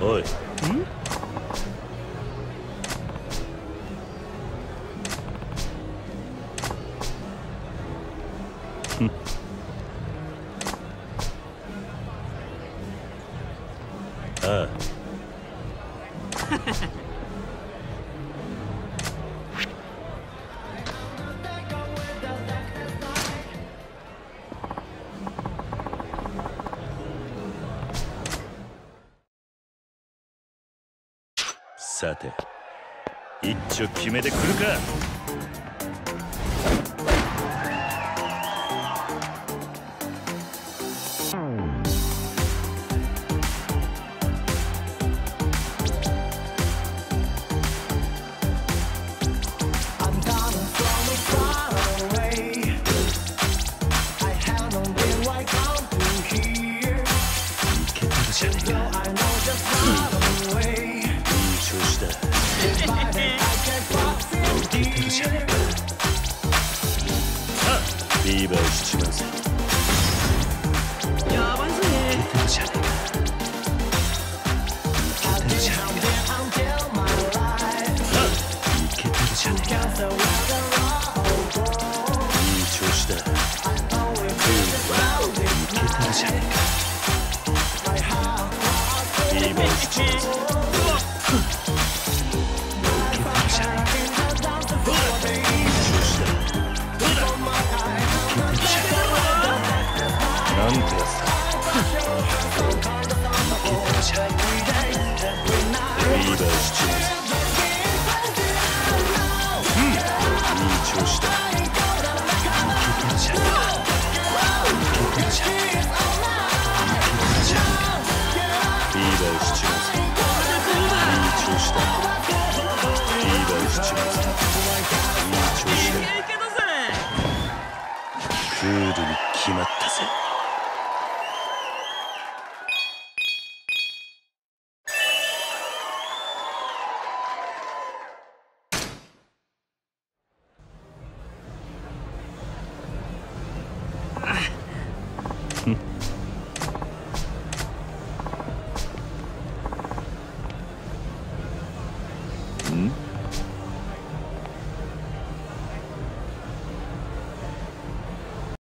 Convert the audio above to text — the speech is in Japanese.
おい。ああ。さて、一丁決めてくるか。リーバーしちまうぜ。 やばいぜ。 いけてるじゃねえか。いけてるじゃねえか。いけてるじゃねえか。いい調子だ。いけてるじゃねえか。リーバーしちまうぜ。なんてやつだ。いけてるじゃねえか。リーバーしちまうぜ。いい調子だ。いけてるじゃねえか。いけてるじゃねえか。いけてるじゃねえか。リーバーしちまうぜ。いい調子だ。リーバーしちまうぜ。いい調子だ。クールに決まった。